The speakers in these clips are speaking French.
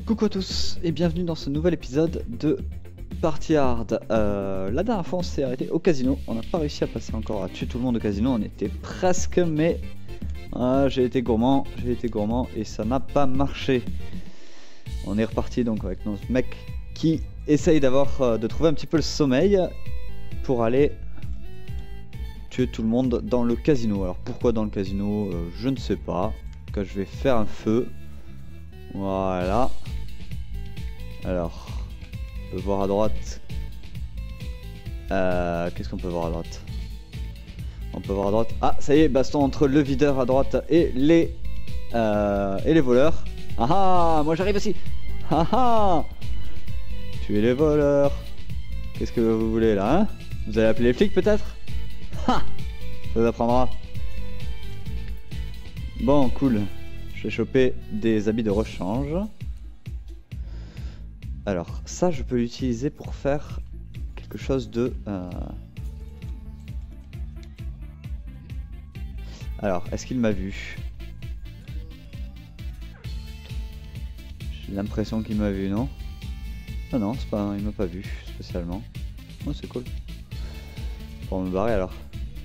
Coucou à tous et bienvenue dans ce nouvel épisode de Party Hard. La dernière fois on s'est arrêté au casino, on n'a pas réussi à passer encore à tuer tout le monde au casino, on était presque mais j'ai été gourmand et ça n'a pas marché. On est reparti donc avec notre mec qui essaye de trouver un petit peu le sommeil pour aller tuer tout le monde dans le casino. Alors pourquoi dans le casino, je ne sais pas. En tout cas je vais faire un feu. Voilà. Alors, on peut voir à droite. Qu'est-ce qu'on peut voir à droite? On peut voir à droite. Ah, ça y est, baston entre le videur à droite et les voleurs. Ah ah, moi j'arrive aussi. Ah ah, tuez les voleurs. Qu'est-ce que vous voulez là, hein? Vous allez appeler les flics peut-être? Ha, ça vous apprendra. Bon, cool. Je vais choper des habits de rechange. Alors, ça, je peux l'utiliser pour faire quelque chose de... Alors, est-ce qu'il m'a vu? J'ai l'impression qu'il m'a vu, non? Ah non, c'est pas... il m'a pas vu, spécialement. Oh, c'est cool. Pour me barrer, alors.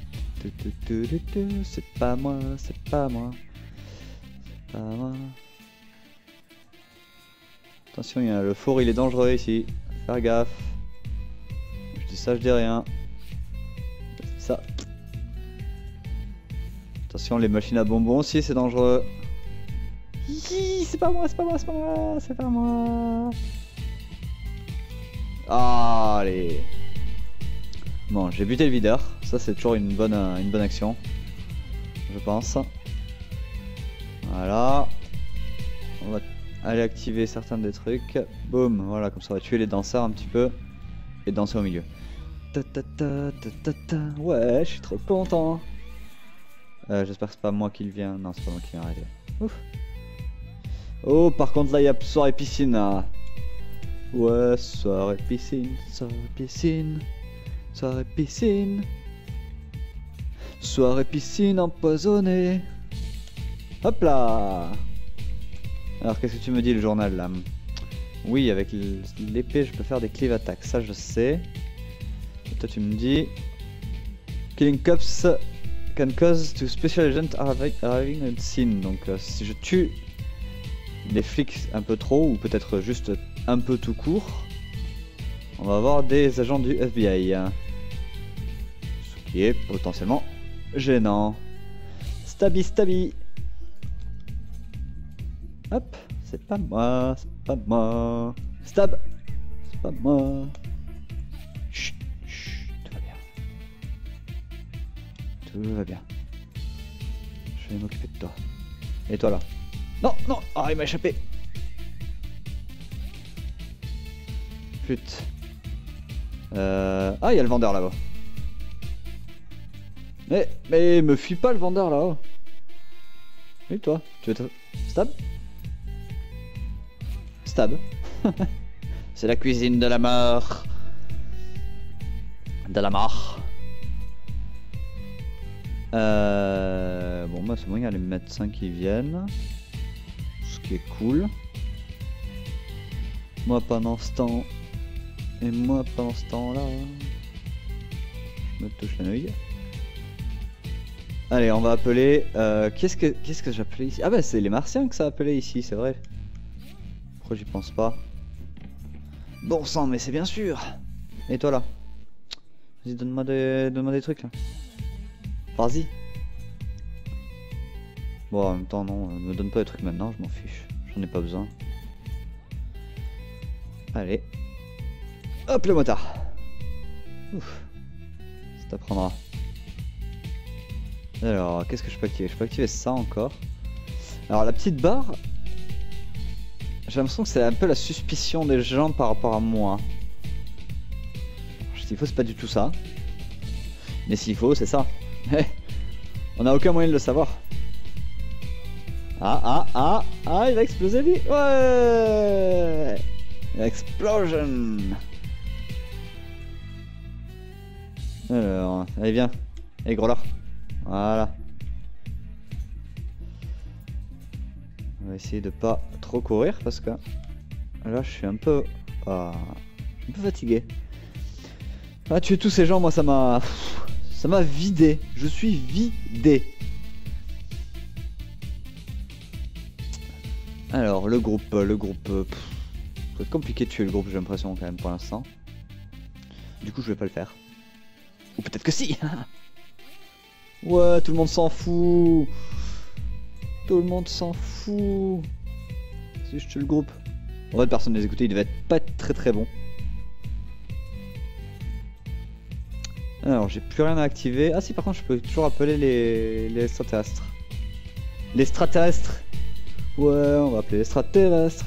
C'est pas moi, c'est pas moi. C'est pas moi. Attention, le four il est dangereux ici, faire gaffe. Je dis ça, je dis rien. Ça. Attention, les machines à bonbons aussi c'est dangereux. C'est pas moi, c'est pas moi, c'est pas moi, c'est pas moi. Ah, allez. Bon, j'ai buté le videur, ça c'est toujours une bonne action, je pense. Voilà. On va aller activer certains des trucs. Boum, voilà, comme ça on va tuer les danseurs un petit peu et danser au milieu. Ouais, je suis trop content. J'espère que c'est pas moi qui le viens. Non, c'est pas moi qui viens arrêter. Ouf. Oh, par contre là il y a soirée piscine là. Ouais, soirée piscine, soirée piscine, soirée piscine, soirée piscine empoisonnée. Hop là. Alors qu'est-ce que tu me dis le journal là? Oui, avec l'épée je peux faire des cleave attacks, ça je sais. Et toi tu me dis killing cops can cause to special agent arriving on scene. Donc si je tue les flics un peu trop ou peut-être juste un peu tout court, on va avoir des agents du FBI. Ce qui est potentiellement gênant. Stabby stabby. Hop, c'est pas moi, c'est pas moi. Stab, c'est pas moi. Chut, chut, tout va bien. Tout va bien. Je vais m'occuper de toi. Et toi là? Non, non, oh, il m'a échappé. Flûte. Ah, il y a le vendeur là-bas. Mais me fuis pas le vendeur là-haut. Et toi, tu veux te... Stab? Stab. C'est la cuisine de la mort. De la mort. Bon bah c'est bon, il y a les médecins qui viennent. Ce qui est cool. Moi pendant ce temps... Et moi pendant ce temps là... Je me touche la nouille. Allez, on va appeler... Qu'est-ce que j'appelais ici? Ah bah c'est les martiens que ça a appelé ici, c'est vrai. Pourquoi j'y pense pas? Bon sang, mais c'est bien sûr. Et toi là? Vas-y, donne-moi des trucs là. Vas-y. Bon, en même temps, non, me donne pas des trucs maintenant, je m'en fiche. J'en ai pas besoin. Allez. Hop, le motard. Ouf. Ça t'apprendra. Alors, qu'est-ce que je peux activer? Je peux activer ça encore. Alors, la petite barre... J'ai l'impression que c'est un peu la suspicion des gens par rapport à moi. S'il faut, c'est pas du tout ça. Mais s'il faut, c'est ça. On n'a aucun moyen de le savoir. Ah, il va exploser lui. Ouais. Explosion. Alors, allez viens. Allez gros là. Voilà. On va essayer de pas trop courir parce que Là, je suis un peu fatigué. Ah, tuer tous ces gens, moi, ça m'a vidé. Je suis vidé. Alors, le groupe, ça va être compliqué de tuer le groupe, j'ai l'impression, quand même, pour l'instant. Du coup, je vais pas le faire. Ou peut-être que si. Ouais, tout le monde s'en fout. Tout le monde s'en fout. Si je tue le groupe. En fait, personne ne les écoutait, il devait pas être très très bon. Alors, j'ai plus rien à activer. Ah si, par contre, je peux toujours appeler les extraterrestres. Les extraterrestres. Ouais, on va appeler les extraterrestres.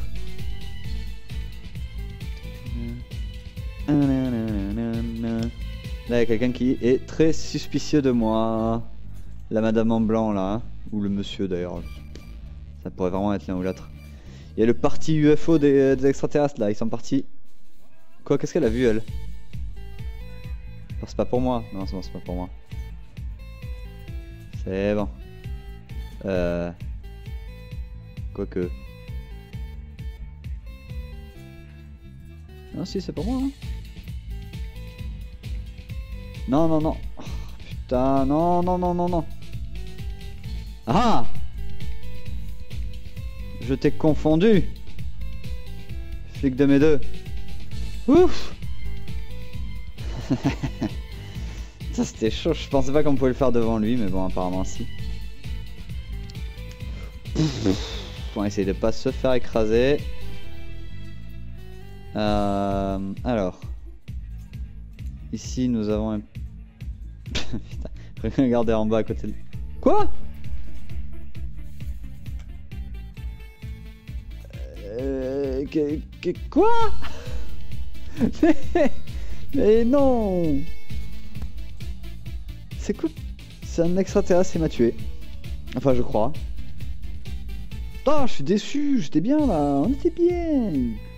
Là, il y a quelqu'un qui est très suspicieux de moi. La madame en blanc, là. Hein. Ou le monsieur, d'ailleurs. Ça pourrait vraiment être l'un ou l'autre. Il y a le parti UFO des extraterrestres, là. Ils sont partis. Quoi, qu'est-ce qu'elle a vu, elle? C'est pas pour moi. Non, c'est bon, c'est pas pour moi. C'est bon. Quoique. Non, si, c'est pour moi. Hein. Non, non, non. Oh, putain, non, non, non, non, non. Ah! Je t'ai confondu. Flic de mes deux. Ouf! Ça c'était chaud, je pensais pas qu'on pouvait le faire devant lui, mais bon, apparemment si. On va essayer de pas se faire écraser. Alors. Ici nous avons un... Putain, regardez en bas à côté de... Quoi? Quoi? Mais non! C'est quoi? C'est un extraterrestre qui m'a tué. Enfin, je crois. Ah, je suis déçu, j'étais bien là, on était bien.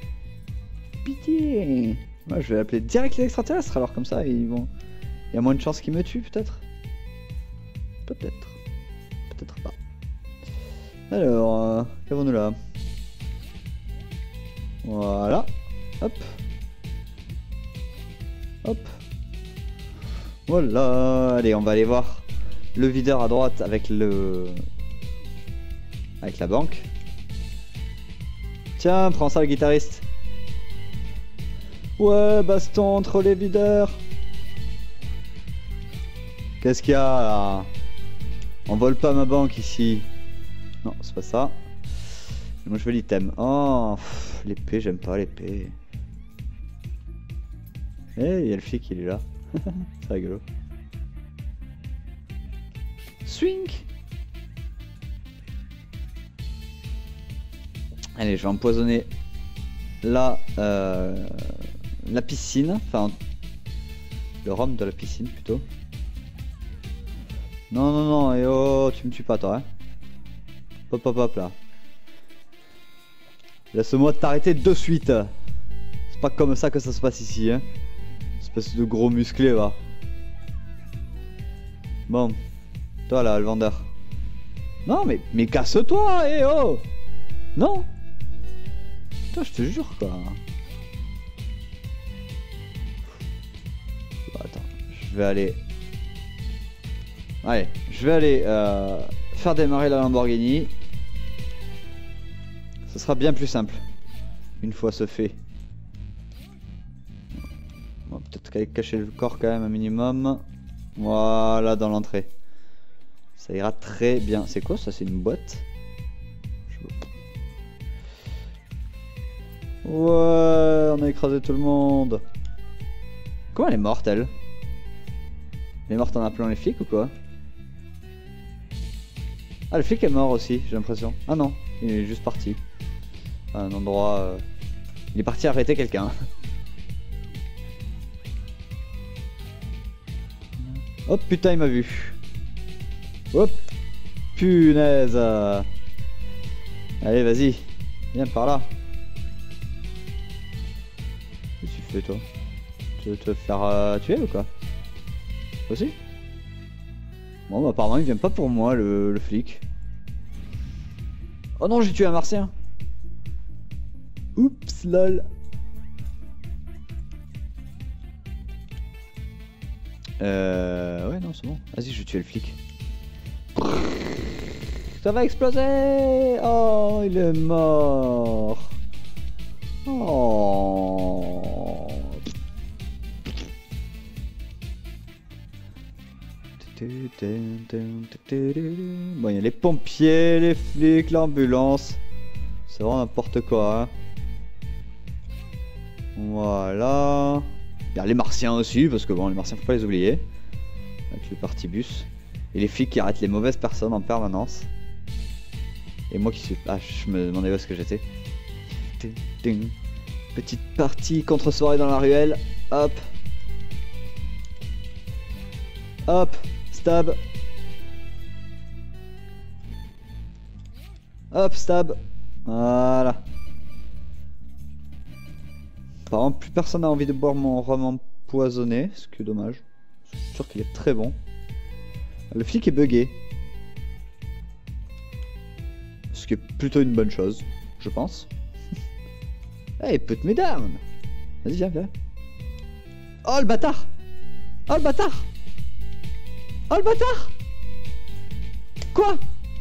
Pitié. Ouais, je vais appeler direct les extraterrestres alors, comme ça, ils vont... Il y a moins de chances qu'ils me tuent, peut-être. Peut-être. Peut-être pas. Alors, qu'avons-nous là? Voilà. Hop. Hop. Voilà. Allez, on va aller voir le videur à droite avec le... avec la banque. Tiens, prends ça le guitariste. Ouais, baston entre les videurs. Qu'est-ce qu'il y a là? On vole pas ma banque ici. Non, c'est pas ça. Moi je veux l'item. Oh, l'épée, j'aime pas l'épée. Eh, il y a le flic, il est là. C'est rigolo. Swing. Allez, je vais empoisonner la piscine. Enfin, le rhum de la piscine plutôt. Non, non, non, et oh, tu me tues pas toi. Hein. Hop, hop, hop là. Laisse-moi t'arrêter de suite. C'est pas comme ça que ça se passe ici, hein. Espèce de gros musclé, va. Bon. Toi là, le vendeur. Non, mais casse-toi, eh oh. Non. Putain, je te jure, quoi. Bon, attends, je vais aller... Allez, je vais aller faire démarrer la Lamborghini. Ce sera bien plus simple. Une fois ce fait. On va peut-être cacher le corps quand même un minimum. Voilà, dans l'entrée. Ça ira très bien. C'est quoi ça? C'est une boîte? Ouais, on a écrasé tout le monde. Comment elle est morte, elle? Elle est morte en appelant les flics ou quoi? Ah, le flic est mort aussi, j'ai l'impression. Ah non, il est juste parti. À un endroit... Il est parti arrêter quelqu'un. Hop, putain, il m'a vu. Hop, punaise. Allez, vas-y. Viens par là. Qu'est-ce que tu fais, toi? Tu veux te faire tuer ou quoi? Aussi? Bon, bah, apparemment, il vient pas pour moi, le flic. Oh non, j'ai tué un martien. Oups, lol. Ouais, non, c'est bon. Vas-y, je vais tuer le flic. Ça va exploser! Oh, il est mort. Oh. Bon, il y a les pompiers, les flics, l'ambulance. C'est vraiment n'importe quoi, hein. Voilà. Il y a les martiens aussi, parce que bon, les martiens, faut pas les oublier. Avec le partibus. Et les flics qui arrêtent les mauvaises personnes en permanence. Et moi qui suis... Ah, je me demandais où est-ce que j'étais. Petite partie contre-soirée dans la ruelle. Hop. Hop. Stab. Hop, stab. Voilà. Apparemment, plus personne n'a envie de boire mon rhum empoisonné, ce qui est dommage. Je suis sûr qu'il est très bon. Le flic est bugué. Ce qui est plutôt une bonne chose, je pense. Hey, put me down. Vas-y, viens, viens. Oh, le bâtard. Oh, le bâtard. Oh, le bâtard. Quoi?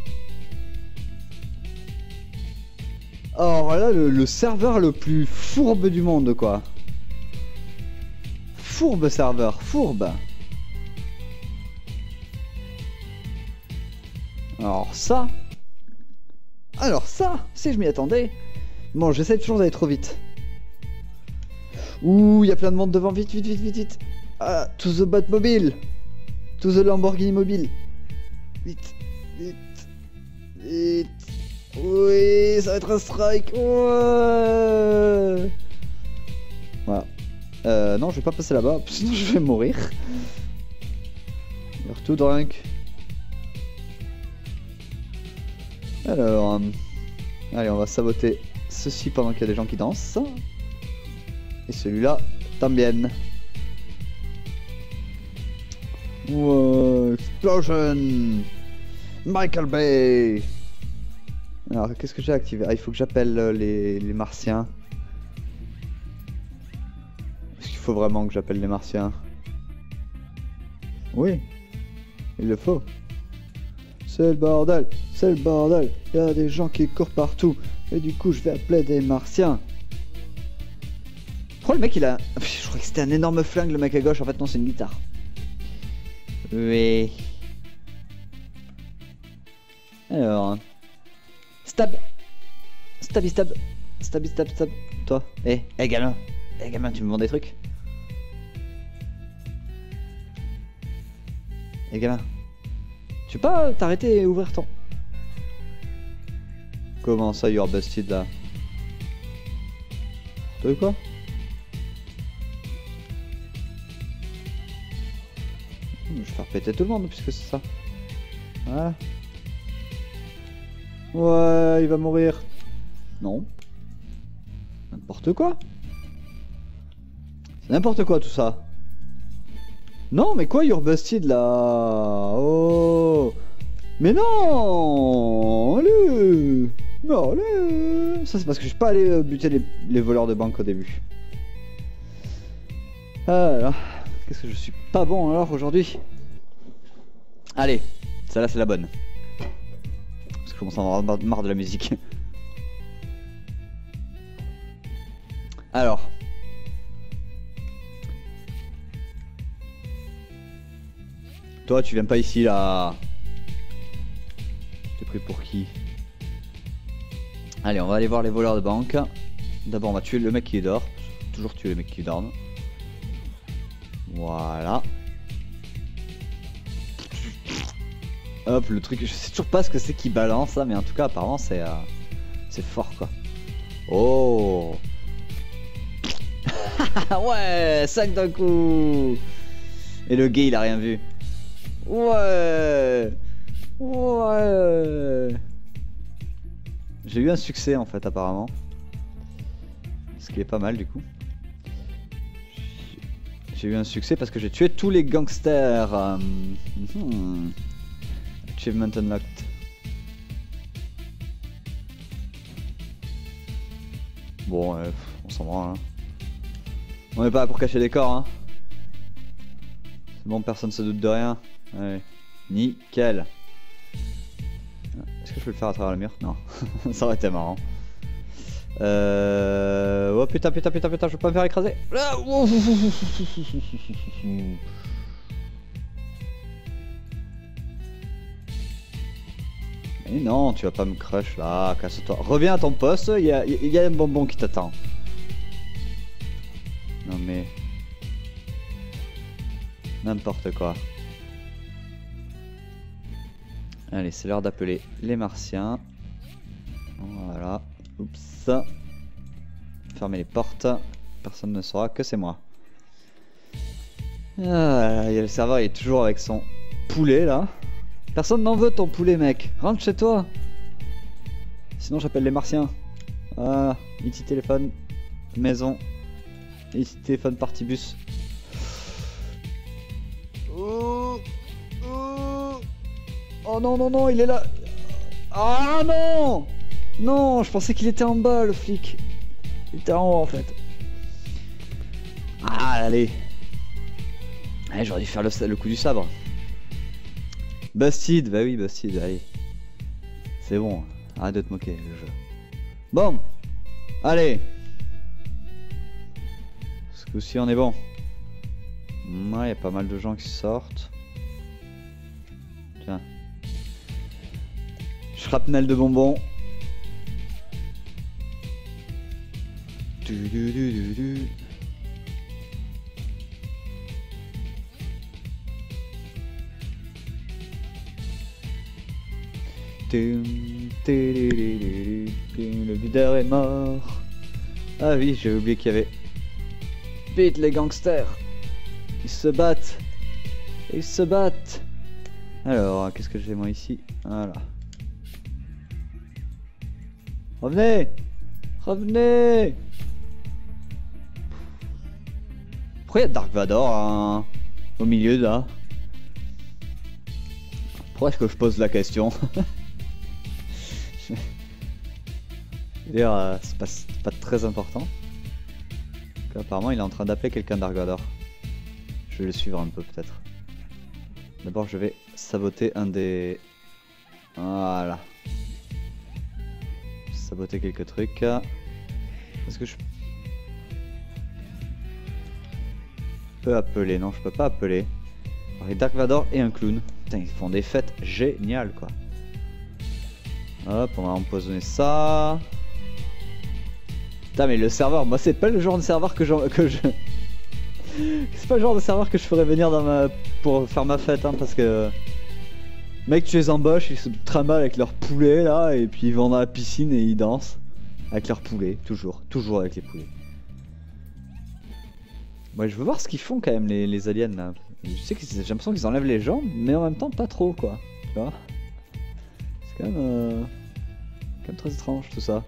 Oh, là, le serveur le plus fourbe du monde, quoi. Fourbe serveur, fourbe. Alors ça, si je m'y attendais. Bon, j'essaie toujours d'aller trop vite. Ouh, il y a plein de monde devant, vite, vite, vite, vite, vite. Ah, to the Batmobile. To the Lamborghini mobile. Vite, vite, vite. Oui, ça va être un strike. Ouais. Voilà. Non, je vais pas passer là-bas, sinon je vais mourir. You're too drunk. Alors, allez, on va saboter ceci pendant qu'il y a des gens qui dansent. Et celui-là, también. Wow, explosion! Michael Bay! Alors, qu'est-ce que j'ai activé? Ah, il faut que j'appelle les martiens. Est-ce qu'il faut vraiment que j'appelle les martiens? Oui, il le faut. C'est le bordel, c'est le bordel. Il y a des gens qui courent partout. Et du coup, je vais appeler des martiens. Oh, le mec, il a... Je crois que c'était un énorme flingue, le mec à gauche. En fait, non, c'est une guitare. Oui. Alors... Stab. Stabby stab. Stabby stab stab. Toi. Gamin. Gamin, tu me vends des trucs? Gamin. Tu peux pas t'arrêter et ouvrir ton... Comment ça, you're busted là? T'as vu quoi? Je vais faire péter tout le monde puisque c'est ça. Voilà. Ouais, il va mourir. Non. N'importe quoi. C'est n'importe quoi tout ça. Non, mais quoi, you're busted là? Oh. Mais non. Allez. Non, allez. Ça c'est parce que je suis pas allé buter les voleurs de banque au début. Alors, qu'est-ce que je suis pas bon alors aujourd'hui? Allez, celle-là c'est la bonne. Parce que je commence à en avoir marre de la musique. Alors. Toi tu viens pas ici là. T'es pris pour qui? Allez, on va aller voir les voleurs de banque. D'abord on va tuer le mec qui dort. Toujours tuer les mecs qui dorment. Voilà. Hop, le truc, je sais toujours pas ce que c'est qui balance là, mais en tout cas apparemment c'est fort quoi. Oh. Ouais, 5 d'un coup. Et le gay il a rien vu. Ouais. Ouais. J'ai eu un succès en fait apparemment. Ce qui est pas mal du coup. J'ai eu un succès parce que j'ai tué tous les gangsters. Achievement unlocked. Bon, on s'en branle. Hein. On est pas là pour cacher des corps. Hein. C'est bon, personne se doute de rien. Allez. Nickel. Est-ce que je peux le faire à travers le mur? Non. Ça aurait été marrant. Oh putain, putain, putain, putain, je veux pas me faire écraser. Mais non, tu vas pas me crush là, casse-toi. Reviens à ton poste, il y a un bonbon qui t'attend. Non mais... N'importe quoi. Allez, c'est l'heure d'appeler les martiens. Voilà. Oups. Fermez les portes. Personne ne saura que c'est moi. Ah, le serveur il est toujours avec son poulet là. Personne n'en veut ton poulet mec. Rentre chez toi. Sinon j'appelle les martiens. Ah, IT téléphone. Maison. IT téléphone partibus. Oh non non non, il est là. Ah non. Non, je pensais qu'il était en bas le flic. Il était en haut en fait. Ah allez. Allez, j'aurais dû faire le coup du sabre. Busted, bah oui Busted, allez. C'est bon, arrête de te moquer le jeu. Bon. Allez. Ce coup-ci on est bon. Ouais, y a pas mal de gens qui sortent. Tiens. Shrapnel de bonbons. Le videur est mort. Ah oui, j'ai oublié qu'il y avait. Vite les gangsters. Ils se battent. Ils se battent. Alors, qu'est-ce que j'ai moi ici? Voilà. Revenez. Revenez. Pourquoi il y a Dark Vador hein, au milieu là? Pourquoi est-ce que je pose la question? D'ailleurs, c'est pas très important. Apparemment, il est en train d'appeler quelqu'un Dark Vador. Je vais le suivre un peu peut-être. D'abord, je vais saboter un des... Voilà. Saboter quelques trucs. Est-ce que je peux appeler? Non, je peux pas appeler. Alors, il y a Dark Vador et un clown. Putain, ils font des fêtes géniales quoi. Hop, on va empoisonner ça. Putain, mais le serveur, moi c'est pas le genre de serveur que je... C'est pas le genre de serveur que je ferais venir dans pour faire ma fête hein, parce que... Mec, tu les embauches, ils se trimballent avec leur poulet là, et puis ils vont dans la piscine et ils dansent. Avec leur poulet, toujours avec les poulets. Ouais, je veux voir ce qu'ils font quand même les aliens là. Je sais que j'ai l'impression qu'ils enlèvent les jambes, mais en même temps pas trop quoi. Tu vois? C'est quand même très étrange tout ça.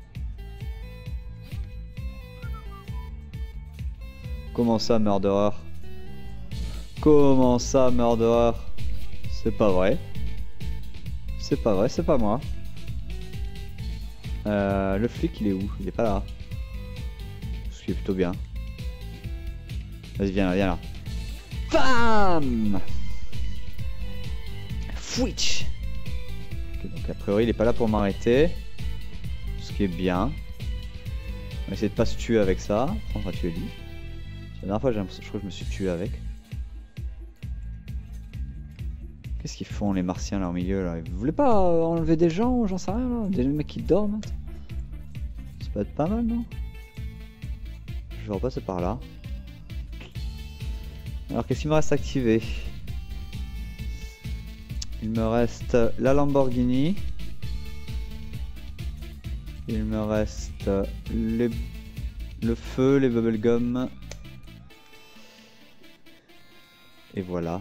Comment ça, Murderer? Comment ça, Murderer? C'est pas vrai. C'est pas vrai, c'est pas moi. Le flic, il est où? Il est pas là. Ce qui est plutôt bien. Vas-y, viens là, viens là. Bam! Fwitch! Okay, donc a priori, il est pas là pour m'arrêter. Ce qui est bien. On va essayer de pas se tuer avec ça. On va tuer lui. La dernière fois, je crois que je me suis tué avec. Qu'est-ce qu'ils font les martiens là au milieu là? Vous voulez pas enlever des gens, j'en sais rien là? Des mecs qui dorment? Ça peut être pas mal non? Je vais repasser par là. Alors qu'est-ce qu'il me reste activé? Il me reste la Lamborghini. Il me reste le feu, les bubblegum. Et voilà.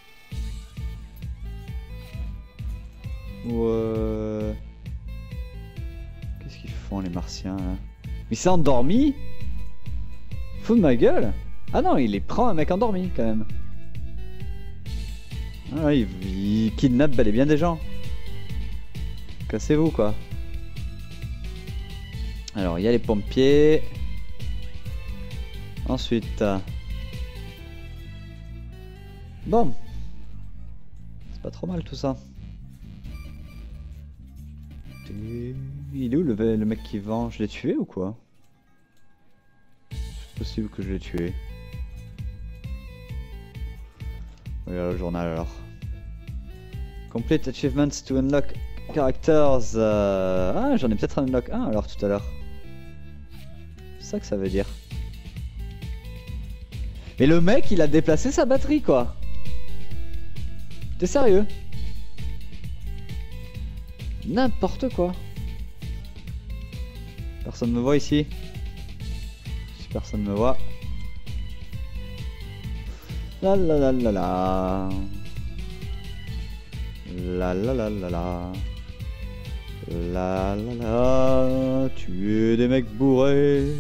Qu'est-ce qu'ils font les martiens là? Mais il s'est endormi? Fous de ma gueule? Ah non, il les prend un mec endormi quand même. Ah, il kidnappe bel et bien des gens. Cassez-vous quoi. Alors, il y a les pompiers. Ensuite... Bon. C'est pas trop mal tout ça. Il est où le mec qui vend? Je l'ai tué ou quoi? C'est possible que je l'ai tué. Regarde le journal alors. Complete achievements to unlock characters. Ah, j'en ai peut-être un unlock 1 alors tout à l'heure. C'est ça que ça veut dire. Mais le mec il a déplacé sa batterie quoi. T'es sérieux? N'importe quoi. Personne me voit ici. Si personne me voit. La la la la la. La la la la la. La la la. Tuer des mecs bourrés.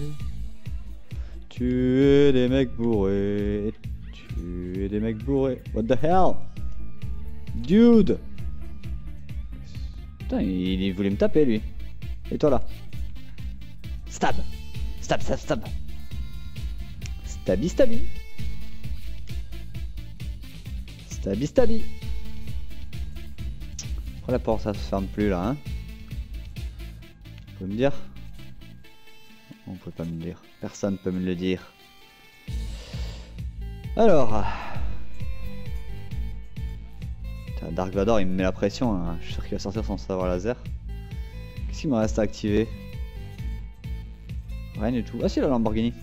Tuer des mecs bourrés. Tuer des mecs bourrés. What the hell? Dude! Putain, il voulait me taper lui. Et toi là? Stab! Stab, stab, stab! Stabby, stabby! Stabby, stabby! Pourquoi la porte ça se ferme plus là, hein? Vous pouvez me dire? On peut pas me le dire. Personne peut me le dire. Alors... Dark Vador il me met la pression, hein. Je suis sûr qu'il va sortir son sabre laser. Qu'est-ce qu'il me reste à activer? Rien du tout. Ah si, la Lamborghini.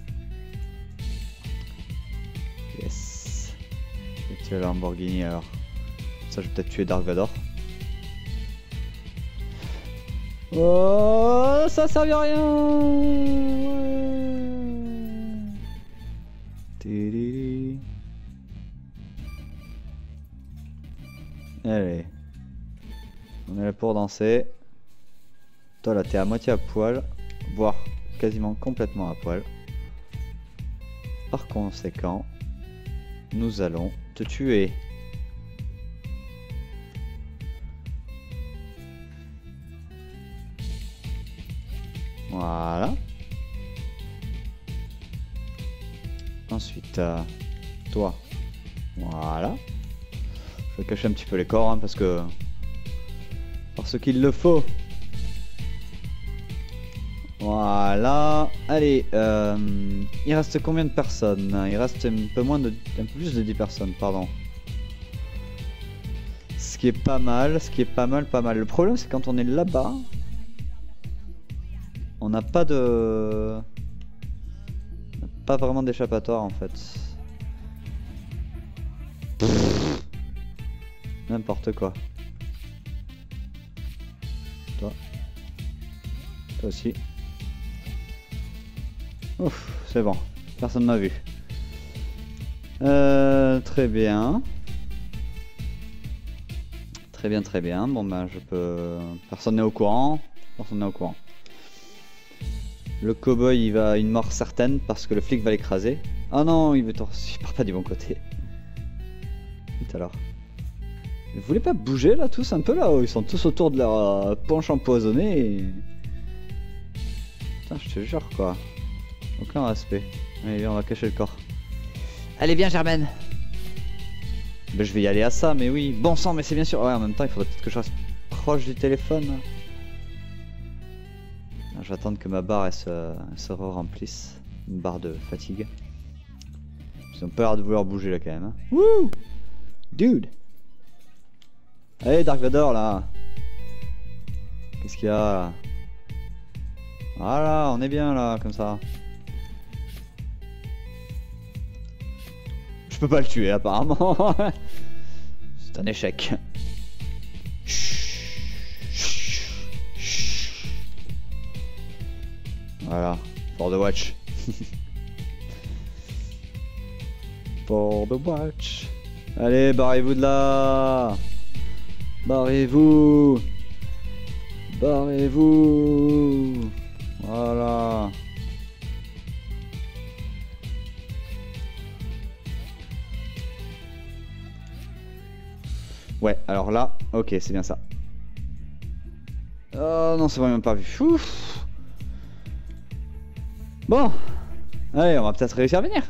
Yes. Je vais activer la Lamborghini alors. Ça je vais peut-être tuer Dark Vador. Oh, ça servait à rien. Ouais. Allez. On est là pour danser. Toi là t'es à moitié à poil. Voire quasiment complètement à poil. Par conséquent, nous allons te tuer. Voilà. Ensuite, toi. Voilà. Je vais cacher un petit peu les corps, hein, parce qu'il le faut. Voilà. Allez, il reste combien de personnes? Il reste un peu plus de 10 personnes, pardon. Ce qui est pas mal, pas mal. Le problème c'est quand on est là-bas, on n'a pas de... pas vraiment d'échappatoire en fait. N'importe quoi. Toi. Toi aussi. Ouf, c'est bon. Personne m'a vu. Très bien. Très bien, très bien. Bon ben je peux... Personne n'est au courant. Personne n'est au courant. Le cowboy il va à une mort certaine parce que le flic va l'écraser. Ah non, il part pas du bon côté. Vite alors. Vous voulez pas bouger là tous un peu là? Ils sont tous autour de leur punch empoisonné et... Putain je te jure quoi. Aucun respect. Allez on va cacher le corps. Allez viens Germaine. Ben, je vais y aller à ça mais oui. Bon sang mais c'est bien sûr. Ouais en même temps il faudrait peut-être que je reste proche du téléphone. Je vais attendre que ma barre elle se re-remplisse. Une barre de fatigue. Ils ont pas l'air de vouloir bouger là quand même. Hein. Wouh! Dude! Allez Dark Vador là! Qu'est-ce qu'il y a là? Voilà, on est bien là, comme ça. Je peux pas le tuer apparemment. C'est un échec. Voilà, for the watch. For the watch. Allez, barrez-vous de là. Barrez-vous. Barrez-vous. Voilà. Ouais, alors là, ok, c'est bien ça. Oh non, c'est vraiment pas vu. Ouf. Bon, allez, on va peut-être réussir à venir.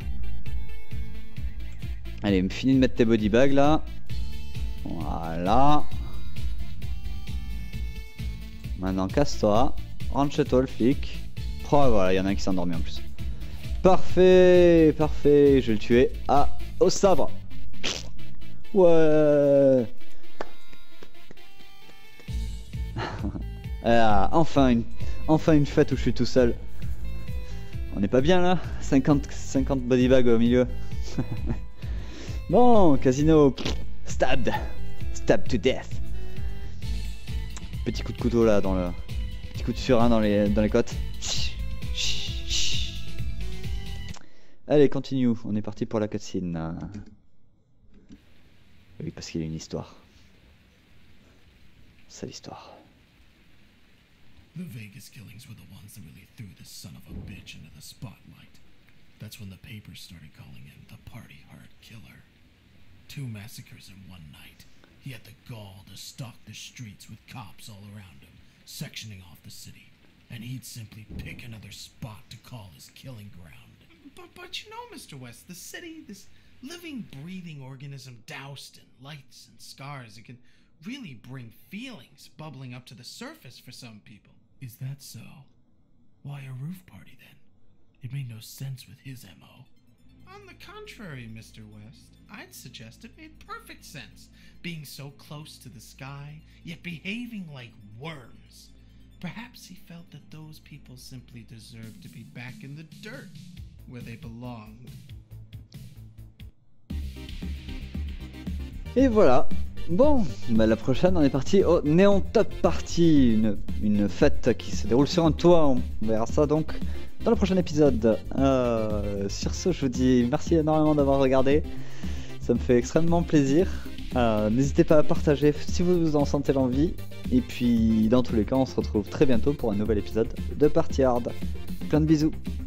Allez, finis de mettre tes body bags là. Voilà. Maintenant, casse-toi. Rentre chez toi, le flic. Oh, voilà, il y en a un qui s'est endormi en plus. Parfait, parfait. Je vais le tuer au sabre. Ouais. Ah, enfin une fête où je suis tout seul. On n'est pas bien là, 50 body bags au milieu. Bon, casino. Stabbed to death. Petit coup de couteau là dans le... Petit coup de surin dans les côtes. Allez, continue. On est parti pour la cutscene. Oui, parce qu'il y a une histoire. C'est l'histoire. The Vegas killings were the ones that really threw this son of a bitch into the spotlight. That's when the papers started calling him the party hard killer. 2 massacres in one night. He had the gall to stalk the streets with cops all around him, sectioning off the city. And he'd simply pick another spot to call his killing ground. But you know, Mr. West, the city, this living, breathing organism doused in lights and scars, it can really bring feelings bubbling up to the surface for some people. Is that so? Why a roof party then? It made no sense with his MO. On the contrary, Mr. West, I'd suggest it made perfect sense, being so close to the sky, yet behaving like worms. Perhaps he felt that those people simply deserved to be back in the dirt, where they belonged. Et voilà. Bon, bah la prochaine on est parti au Neon Top Party, une fête qui se déroule sur un toit, on verra ça donc dans le prochain épisode. Sur ce, je vous dis merci énormément d'avoir regardé, ça me fait extrêmement plaisir. N'hésitez pas à partager si vous en sentez l'envie, et puis dans tous les cas on se retrouve très bientôt pour un nouvel épisode de Party Hard. Plein de bisous.